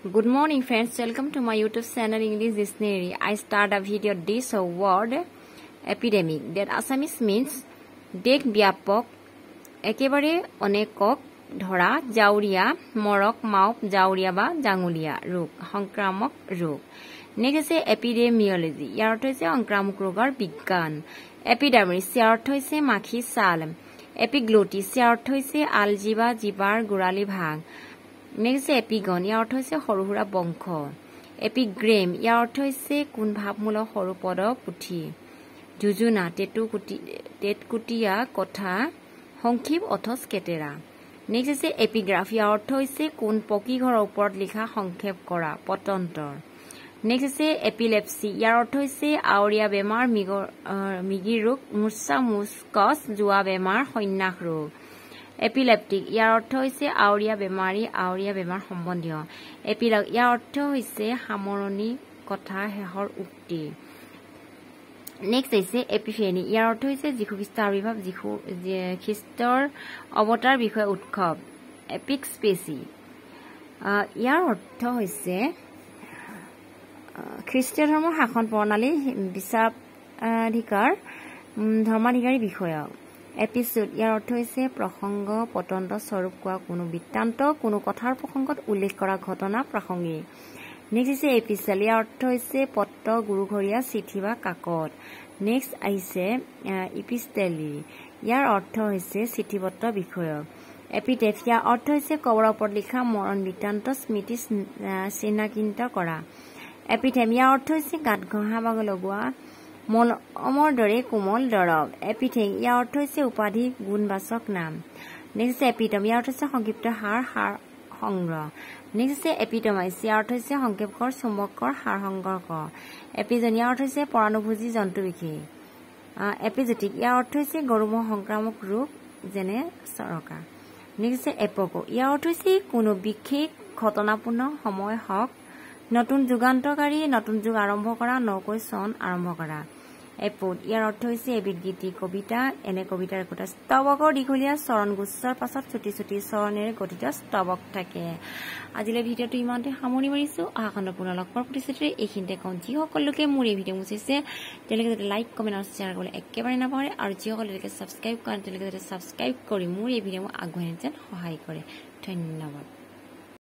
Good morning friends, welcome to my YouTube channel English Dictionary. I start a video this word epidemic that Assamese means দেশ ব্যাপক একেবারে অনেকক ধরা জাউরিয়া মরক মাউপ জাউরিয়া বা জাঙুলিয়া ৰোগ সংক্ৰামক ৰোগ নেক্সট আছে এপিডেমিওলজি ইয়াৰ অৰ্থ হৈছে সংক্ৰামক ৰোগৰ বিজ্ঞান এপিডাৰ্মিছ ইয়াৰ অৰ্থ হৈছে মাখি ছাল এপিগ্লোটিছ ইয়াৰ অৰ্থ হৈছে আলজিবা জিবাৰ গোৰালি ভাগ নেক্সট এপিগন ইয়াৰ অৰ্থ হৈছে সৰুহুৰা বংশ এপিগ্ৰেম ইয়াৰ অৰ্থ হৈছে কোন ভাৱমূলক সৰু পদ পুথি যোজনা তেতকুটিয়া কথা সংক্ষেপ অথচ কেটেৰা নেক্সট আছে এপিগ্ৰাফ ইয়াৰ অৰ্থ হৈছে কোন পকী ঘৰৰ ওপৰত লিখা সংক্ষেপ কৰা পতন্তৰ নেক্সট আছে এপিলেপসি ইয়াৰ অৰ্থ হৈছে আউৰিয়া বেমাৰ মিগি ৰোগ মুৰ্ছা মুস্কচ জোৱা বেমাৰ সন্যাস ৰোগ এপিলেপ্টিক ইয়াৰ অৰ্থ হৈছে আউৰিয়া বেমাৰ সম্বন্ধীয় এপিলগ ইয়াৰ অৰ্থ হৈছে সামৰণি কথা শেষৰ উক্তি নেক্সট আছে এপিফেনি ইয়াৰ অৰ্থ হৈছে যীশু খ্ৰীষ্টৰ আবিৰ্ভাৱ খ্ৰীষ্টৰ অৱতাৰ বিষয়ে উৎসৱ এপিক স্পেচি ইয়াৰ অৰ্থ হৈছে খ্ৰীষ্টীয় ধৰ্মৰ শাসন প্ৰণালী ধৰ্মাধিকাৰী বিষয়ক এপিসোড ইয়াৰ অৰ্থ হৈছে প্ৰসংগ পতন্ত স্বৰূপ কোৱা কোনো বৃত্তান্ত কোনো কথাৰ প্ৰসংগত উল্লেখ কৰা ঘটনা প্ৰাসংগিক নেক্সট আছে এপিসেল ইয়াৰ অৰ্থ হৈছে পত্ৰ গুৰুঘৰীয়া চিঠি বা কাকত নেক্সট আহিছে ইপিষ্টেলি ইয়াৰ অৰ্থ হৈছে চিঠিপত্ৰ বিষয়ক এপিটেফ ইয়াৰ অৰ্থ হৈছে কবৰৰ ওপৰত লিখা মৰণ বৃত্তান্ত স্মৃতি চিহ্নিত কৰা এপিথেম ইয়াৰ অৰ্থ হৈছে গাঁত ঘঁহা বা লগোৱা মলমৰ দৰে কোমল দৰৱ এপিথেং ইয়াৰ অৰ্থ হৈছে উপাধি গুণবাচক নাম নেক্সট আছে এপিটম ইয়াৰ অৰ্থ হৈছে সংক্ষিপ্ত সাৰ সংগ্ৰহ নেক্সট আছে এপিটমাইজ ইয়াৰ অৰ্থ হৈছে সংক্ষেপকৰ চুম্বকৰ সাৰ সংগ্ৰহ এপিজন ইয়াৰ অৰ্থ হৈছে পৰাণুভোজী জন্তু বিশেষ এপিজেটিক ইয়াৰ অৰ্থ হৈছে গৰুমহ সংক্ৰামক ৰোগ যেনে চৰকা নেক্সট আছে এপকো ইয়াৰ অৰ্থ হৈছে কোনো বিশেষ ঘটনাপূৰ্ণ সময় হওক নতুন যুগান্তকাৰী নতুন যুগ আৰম্ভ কৰা নকৈ চন আৰম্ভ কৰা এপদ ইয়াৰ অৰ্থ হৈছে এবিধ গীতি কবিতা এনে কবিতাৰ একোটা স্তবকৰ দীঘলীয়া চৰণগুচ্ছৰ পাছত ছুটি ছুটি চৰণেৰে গঠিত স্তবক থাকে আজিলৈ ভিডিঅ'টো ইমানতে সামৰি মাৰিছো আহাখণ্ড পুনৰ লগ পোৱাৰ প্ৰতিশ্ৰুতিৰে এইখিনিতে কওঁ যিসকল লোকে মোৰ এই ভিডিঅ' মুচিছে তেওঁলোকে যাতে লাইক কমেণ্ট আৰু শ্বেয়াৰ কৰিবলৈ একেবাৰে নাপাহৰে আৰু যিসকল লোকে ছাবস্ক্ৰাইব কৰে তেওঁলোকে যাতে ছাবস্ক্ৰাইব কৰি মোৰ এই ভিডিঅ' আগুৱাই নিয়াত সহায় কৰে ধন্যবাদ।